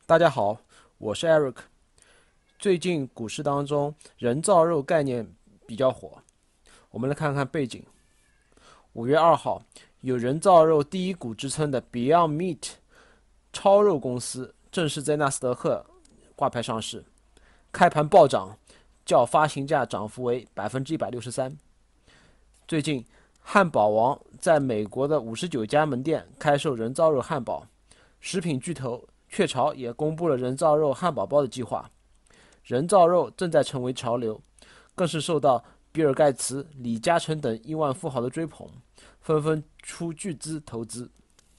大家好，我是 Eric。最近股市当中，人造肉概念比较火。我们来看看背景。5月2号，有人造肉第一股之称的 Beyond Meat 超肉公司正式在纳斯达克挂牌上市，开盘暴涨，较发行价涨幅为163%。最近，汉堡王在美国的59家门店开售人造肉汉堡，食品巨头雀巢也公布了人造肉汉堡包的计划。人造肉正在成为潮流，更是受到比尔盖茨、李嘉诚等亿万富豪的追捧，纷纷出巨资投资。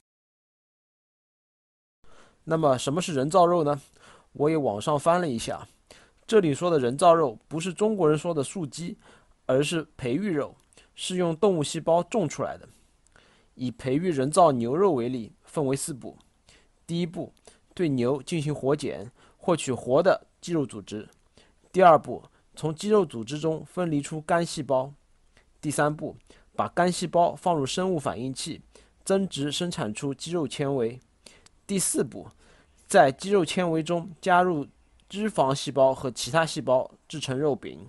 那么什么是人造肉呢？我也网上翻了一下，这里说的人造肉不是中国人说的素鸡，而是培育肉，是用动物细胞种出来的。以培育人造牛肉为例，分为4步。第一步，对牛进行活检，获取活的肌肉组织。第二步，从肌肉组织中分离出肝细胞。第三步，把肝细胞放入生物反应器，增殖生产出肌肉纤维。第四步，在肌肉纤维中加入脂肪细胞和其他细胞，制成肉饼。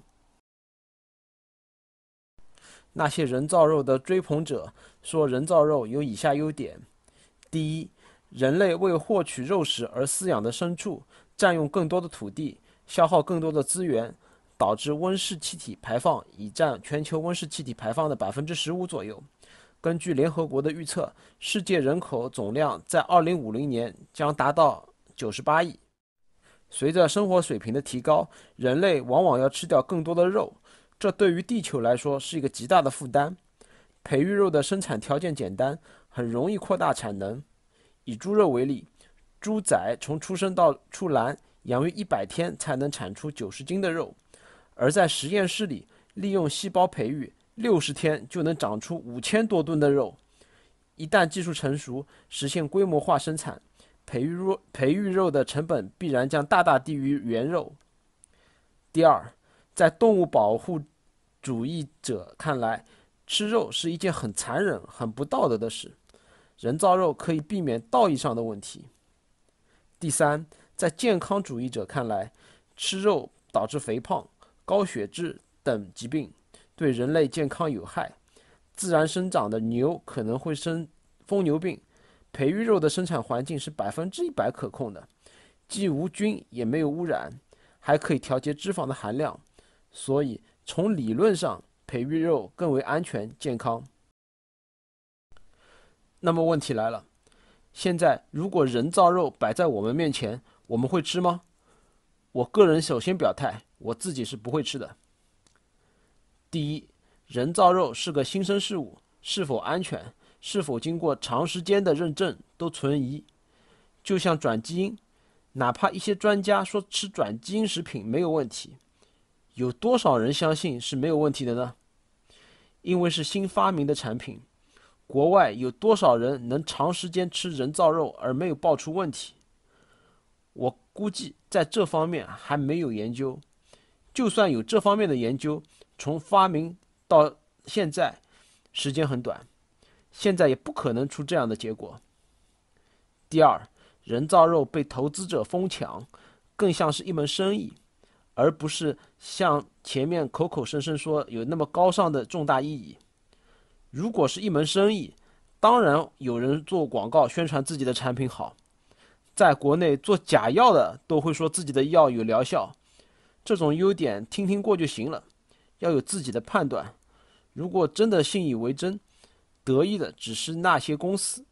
那些人造肉的追捧者说，人造肉有以下优点：第一，人类为获取肉食而饲养的牲畜占用更多的土地，消耗更多的资源，导致温室气体排放已占全球温室气体排放的15%左右。根据联合国的预测，世界人口总量在2050年将达到98亿。随着生活水平的提高，人类往往要吃掉更多的肉，这对于地球来说是一个极大的负担。培育肉的生产条件简单，很容易扩大产能。以猪肉为例，猪仔从出生到出栏，养育100天才能产出90斤的肉，而在实验室里利用细胞培育，60天就能长出5000多吨的肉。一旦技术成熟，实现规模化生产，培育肉的成本必然将大大低于原肉。第二，在动物保护主义者看来，吃肉是一件很残忍、很不道德的事。人造肉可以避免道义上的问题。第三，在健康主义者看来，吃肉导致肥胖、高血脂等疾病，对人类健康有害。自然生长的牛可能会生疯牛病，培育肉的生产环境是100%可控的，既无菌也没有污染，还可以调节脂肪的含量，所以从理论上，培育肉更为安全健康。那么问题来了，现在如果人造肉摆在我们面前，我们会吃吗？我个人首先表态，我自己是不会吃的。第一，人造肉是个新生事物，是否安全，是否经过长时间的认证都存疑。就像转基因，哪怕一些专家说吃转基因食品没有问题，有多少人相信是没有问题的呢？因为是新发明的产品，国外有多少人能长时间吃人造肉而没有爆出问题？我估计在这方面还没有研究。就算有这方面的研究，从发明到现在时间很短，现在也不可能出这样的结果。第二，人造肉被投资者疯抢，更像是一门生意，而不是像前面口口声声说有那么高尚的重大意义。如果是一门生意，当然有人做广告宣传自己的产品好，在国内做假药的都会说自己的药有疗效，这种优点听听过就行了，要有自己的判断。如果真的信以为真，得意的只是那些公司。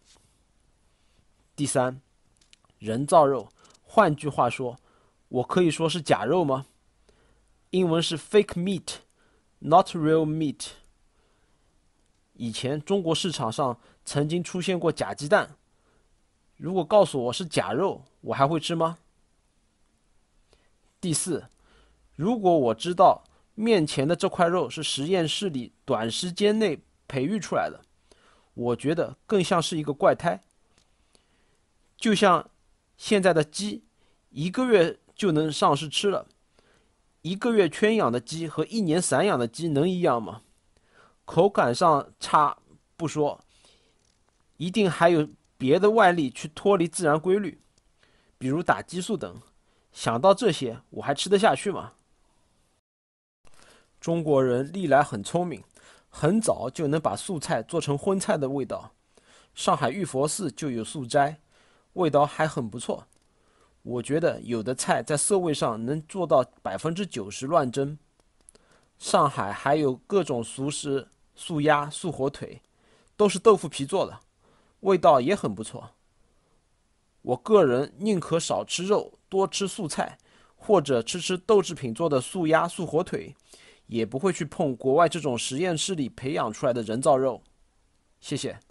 第三，人造肉，换句话说，我可以说是假肉吗？英文是 fake meat, not real meat。以前中国市场上曾经出现过假鸡蛋，如果告诉我是假肉，我还会吃吗？第四，如果我知道面前的这块肉是实验室里短时间内培育出来的，我觉得更像是一个怪胎。就像现在的鸡1个月就能上市吃了，1个月圈养的鸡和1年散养的鸡能一样吗？口感上差不说，一定还有别的外力去脱离自然规律。 比如打激素等。想到这些，我还吃得下去吗？中国人历来很聪明，很早就能把素菜做成荤菜的味道。上海玉佛寺就有素斋，味道还很不错。我觉得有的菜在色味上能做到90%乱真。上海还有各种熟食，素鸭、素火腿，都是豆腐皮做的，味道也很不错。我个人宁可少吃肉，多吃素菜，或者吃豆制品做的素鸭、素火腿，也不会去碰国外这种实验室里培养出来的人造肉。谢谢。